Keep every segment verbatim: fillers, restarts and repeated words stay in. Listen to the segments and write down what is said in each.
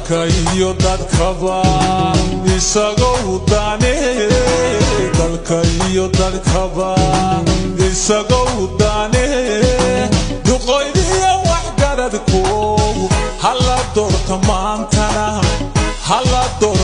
dalkayo dadkaba isagoo daane dalkayo dadkaba isagoo daane duqoydiya wax garadku hala doorta maantana hala door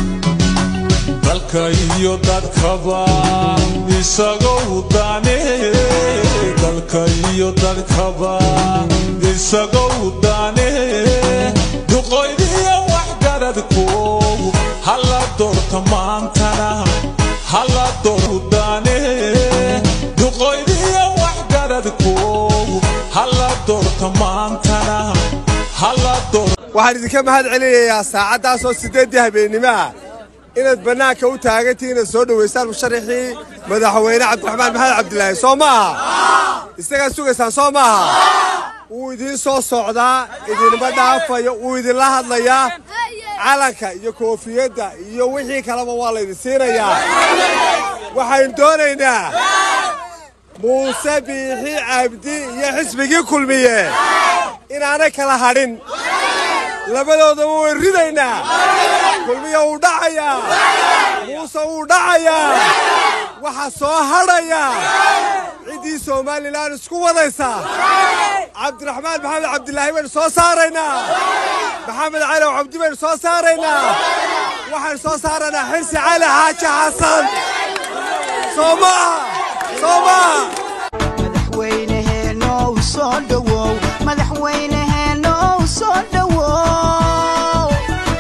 dalkayo dadkaba isagoo daane dalkayo dadkaba isagoo daane duqoydiya wax garadku hala doorta maantana hala doordaane duqoydiya wax garadku hala doorta maantana hala door waxaan idinka mahad celinayaa saacadaas oo sideedii habeenimo inaad banaanka u taagantihiin soo dhaweysaan musharaxii madaxweyne Cabdiraxmaan Maxamed Cabdilaahi Soomaa isaga sugaysaan Soomaa uu idin soo socdaa idinba dhaafayo uu idin la hadlayaa calanka iyo koofiyada iyo wixii kaleba waa la idin siinayaa waxaan doonaynaa Muuse Biixi Cabdi iyo xisbigii kulmiye inaanay kala hadhin labadooda way ridaynaa kulmiye uu dhacayaa Muuse uu dhacayaa waxa soo hadhaya cidii Soomaaliland isku wadaysa Cabdiraxmaan Maxamed Cabdilaahi waan soo saaraynaa Maxamed Cali Cabdi waan soo saaraynaa waxaan soo saaraynaa Xirsi Cali Xaaji Xasan Soomaa Soomaa madaxweynaheena oo soo dhawow madaxweynaheena oo soo dhawow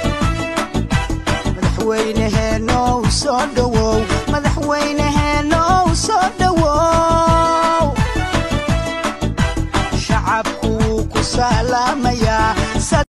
madaxweynaheena oo soo dhawow madaxweynaheena oo soo dhawow shacabku ku salaam